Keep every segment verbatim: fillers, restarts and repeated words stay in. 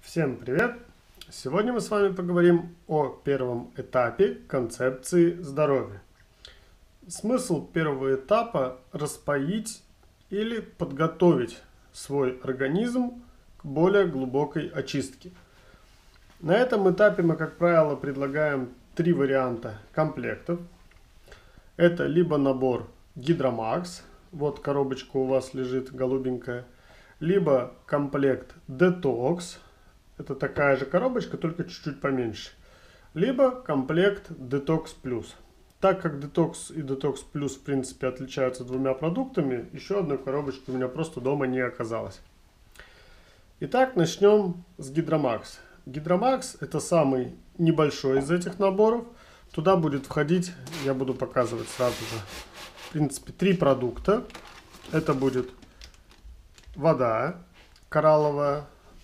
Всем привет! Сегодня мы с вами поговорим о первом этапе концепции здоровья. Смысл первого этапа – распоить или подготовить свой организм к более глубокой очистке. На этом этапе мы, как правило, предлагаем три варианта комплектов. Это либо набор Гидромакс, вот коробочка у вас лежит голубенькая, либо комплект Детокс. Это такая же коробочка, только чуть-чуть поменьше. Либо комплект Detox Plus. Так как Detox и Detox Plus в принципе отличаются двумя продуктами, еще одной коробочки у меня просто дома не оказалось. Итак, начнем с Гидромакс. Гидромакс это самый небольшой из этих наборов. Туда будет входить, я буду показывать сразу же, в принципе, три продукта. Это будет вода коралловая.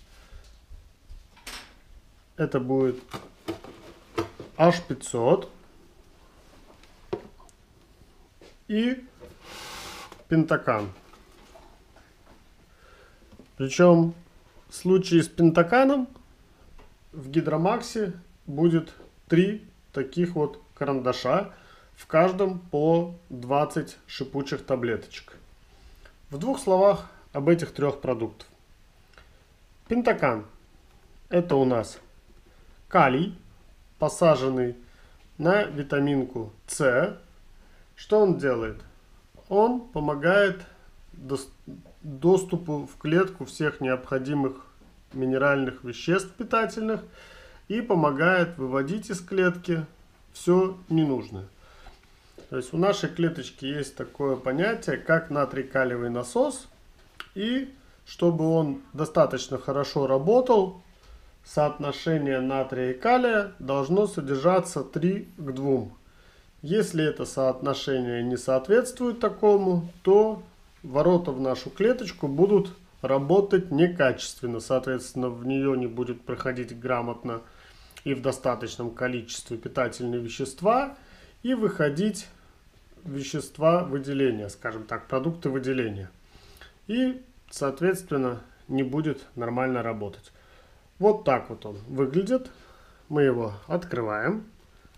Это будет эйч пятьсот и пентакан. Причем в случае с пентаканом в Гидромаксе будет три таких вот карандаша, в каждом по двадцать шипучих таблеточек. В двух словах об этих трех продуктах. Пентакан – это у нас калий, посаженный на витаминку С. Что он делает? Он помогает доступу в клетку всех необходимых минеральных веществ питательных и помогает выводить из клетки все ненужное. То есть у нашей клеточки есть такое понятие, как натрий-калиевый насос. И чтобы он достаточно хорошо работал, соотношение натрия и калия должно содержаться три к двум. Если это соотношение не соответствует такому, то ворота в нашу клеточку будут работать некачественно. Соответственно, в нее не будет проходить грамотно и в достаточном количестве питательные вещества и выходить вещества выделения, скажем так, продукты выделения. И, соответственно, не будет нормально работать. Вот так вот он выглядит. Мы его открываем.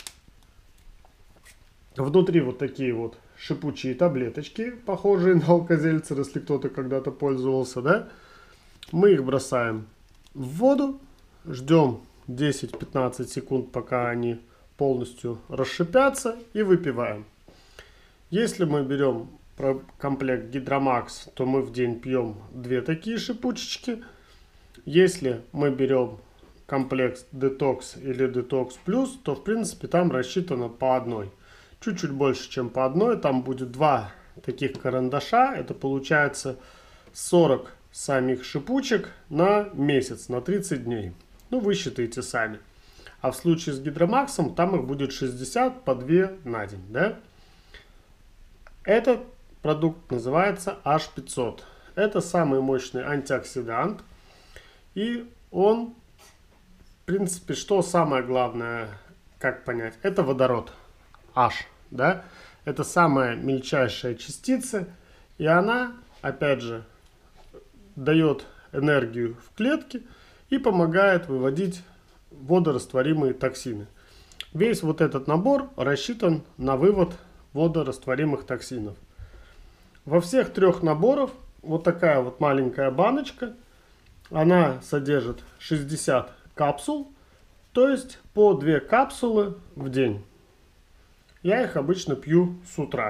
Внутри вот такие вот шипучие таблеточки, похожие на алкозельцер, если кто-то когда-то пользовался, да? Мы их бросаем в воду, ждем десять-пятнадцать секунд, пока они полностью расшипятся, и выпиваем. Если мы берем комплект Гидромакс, то мы в день пьем две такие шипучечки. Если мы берем комплект Detox или Detox Plus, то в принципе там рассчитано по одной. Чуть-чуть больше, чем по одной. Там будет два таких карандаша. Это получается сорок самих шипучек на месяц, на тридцать дней. Ну, вы считаете сами. А в случае с Гидромаксом там их будет шестьдесят по две на день. Да? Этот продукт называется эйч пятьсот. Это самый мощный антиоксидант. И он, в принципе, что самое главное, как понять, это водород. H, да? Это самая мельчайшая частица. И она, опять же, дает энергию в клетке и помогает выводить водорастворимые токсины. Весь вот этот набор рассчитан на вывод водорастворимых токсинов. Во всех трех наборах вот такая вот маленькая баночка. Она содержит шестьдесят капсул, то есть по две капсулы в день. Я их обычно пью с утра.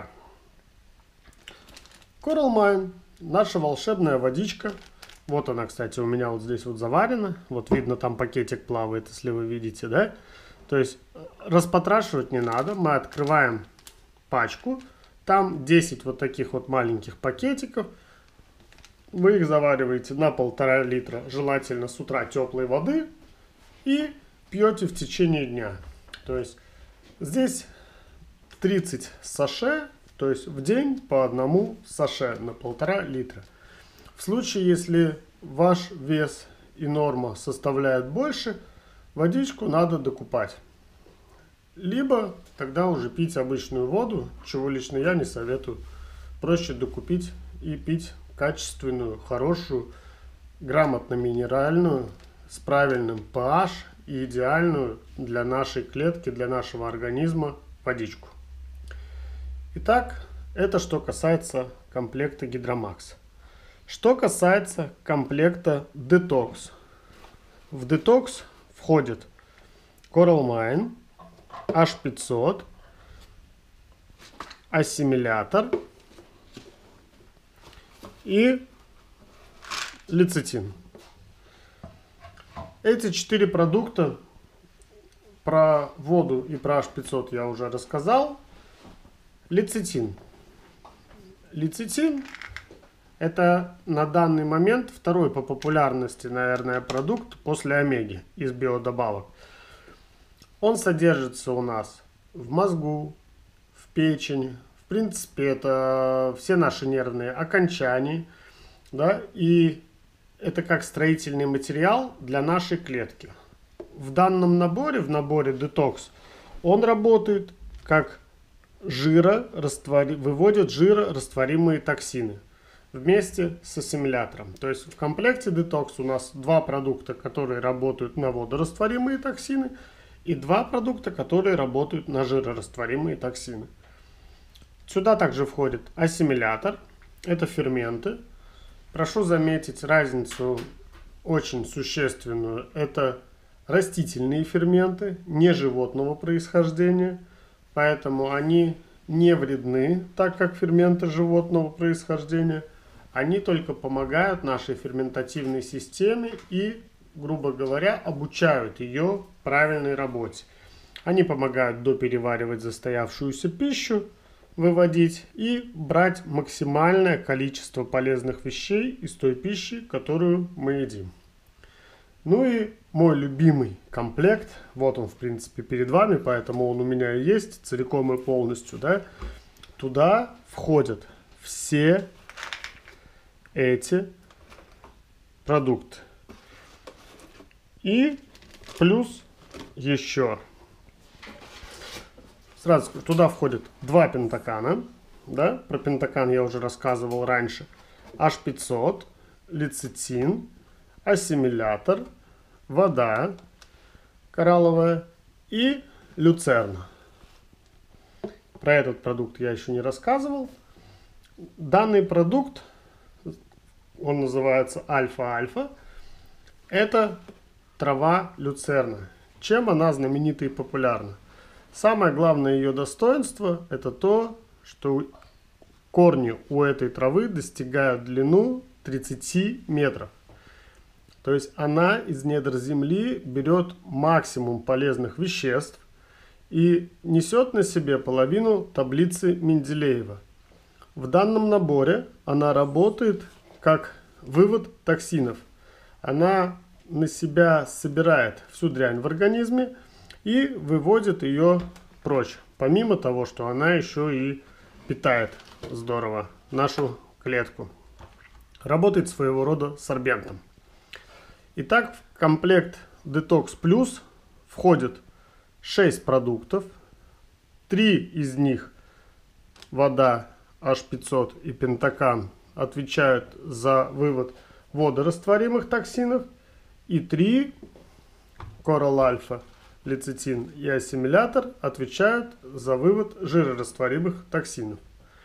Coral Mine, наша волшебная водичка. Вот она, кстати, у меня вот здесь вот заварена. Вот видно, там пакетик плавает, если вы видите, да? То есть распотрашивать не надо. Мы открываем пачку. Там десять вот таких вот маленьких пакетиков. Вы их завариваете на полтора литра, желательно с утра теплой воды, и пьете в течение дня. То есть здесь тридцать саше, то есть в день по одному саше на полтора литра. В случае, если ваш вес и норма составляют больше, водичку надо докупать. Либо тогда уже пить обычную воду, чего лично я не советую. Проще докупить и пить качественную, хорошую, грамотно минеральную с правильным pH и идеальную для нашей клетки, для нашего организма водичку. Итак, это что касается комплекта Гидромакс. Что касается комплекта Detox. В Detox входит Coral Mine, эйч пятьсот, ассимилятор и лецитин. Эти четыре продукта, про воду и про эйч пятьсот я уже рассказал. Лецитин. Лецитин — это на данный момент второй по популярности, наверное, продукт после омеги из биодобавок. Он содержится у нас в мозгу, в печени. В принципе, это все наши нервные окончания, да, и это как строительный материал для нашей клетки. В данном наборе, в наборе Detox, он работает как жирораствори... выводит жирорастворимые токсины вместе с ассимилятором. То есть в комплекте Detox у нас два продукта, которые работают на водорастворимые токсины, и два продукта, которые работают на жирорастворимые токсины. Сюда также входит ассимилятор, это ферменты. Прошу заметить разницу очень существенную. Это растительные ферменты, не животного происхождения, поэтому они не вредны, так как ферменты животного происхождения. Они только помогают нашей ферментативной системе и, грубо говоря, обучают ее правильной работе. Они помогают допереваривать застоявшуюся пищу, выводить и брать максимальное количество полезных вещей из той пищи, которую мы едим. Ну и мой любимый комплект, вот он в принципе перед вами, поэтому он у меня и есть целиком и полностью, да. Туда входят все эти продукты. И плюс еще. Сразу скажу, туда входит два пентакана, да, про пентакан я уже рассказывал раньше, эйч пятьсот, лецитин, ассимилятор, вода коралловая и люцерна. Про этот продукт я еще не рассказывал. Данный продукт, он называется альфа-альфа, это трава люцерна. Чем она знаменита и популярна? Самое главное ее достоинство – это то, что корни у этой травы достигают длину тридцати метров. То есть она из недр земли берет максимум полезных веществ и несет на себе половину таблицы Менделеева. В данном наборе она работает как вывод токсинов. Она на себя собирает всю дрянь в организме и выводит ее прочь. Помимо того, что она еще и питает здорово нашу клетку. Работает своего рода сорбентом. Итак, в комплект Detox Plus входит шесть продуктов. три из них, вода, эйч пятьсот и пентакан, отвечают за вывод водорастворимых токсинов. И три, Coral Alpha, лецитин и ассимилятор, отвечают за вывод жирорастворимых токсинов.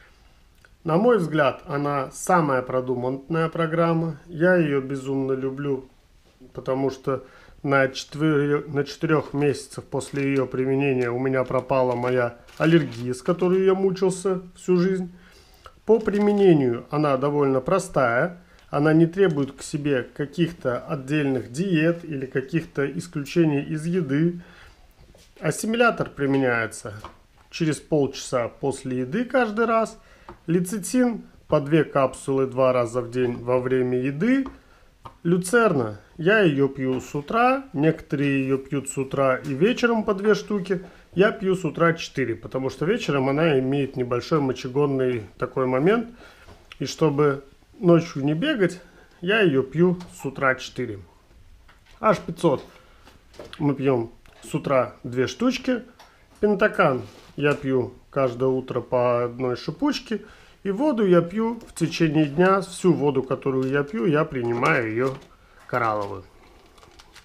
На мой взгляд, она самая продуманная программа. Я ее безумно люблю, потому что на четыре, на четырех месяцев после ее применения у меня пропала моя аллергия, с которой я мучился всю жизнь. По применению она довольно простая. Она не требует к себе каких-то отдельных диет или каких-то исключений из еды. Ассимилятор применяется через полчаса после еды каждый раз. Лецитин по две капсулы два раза в день во время еды. Люцерна, я ее пью с утра, некоторые ее пьют с утра и вечером по две штуки. Я пью с утра четыре, потому что вечером она имеет небольшой мочегонный такой момент. И чтобы ночью не бегать, я ее пью с утра четыре. эйч пятьсот мы пьем с утра две штучки. Пентакан я пью каждое утро по одной шипучке. И воду я пью в течение дня. Всю воду, которую я пью, я принимаю ее коралловую.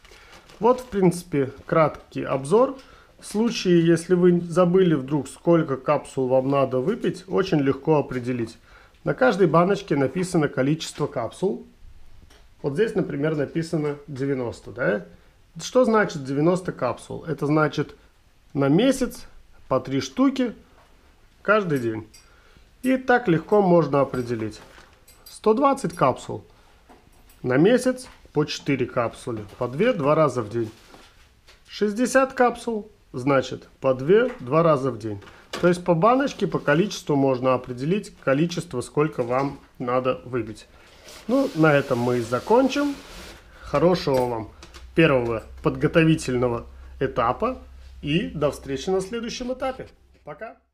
Вот, в принципе, краткий обзор. В случае, если вы забыли вдруг, сколько капсул вам надо выпить, очень легко определить. На каждой баночке написано количество капсул. Вот здесь, например, написано девяносто, да? Что значит девяносто капсул? Это значит на месяц по три штуки каждый день. И так легко можно определить. сто двадцать капсул на месяц по четыре капсулы, по две два раза в день. шестьдесят капсул, значит по две два раза в день. То есть по баночке, по количеству можно определить количество, сколько вам надо выпить. Ну, на этом мы и закончим. Хорошего вам первого подготовительного этапа. И до встречи на следующем этапе. Пока!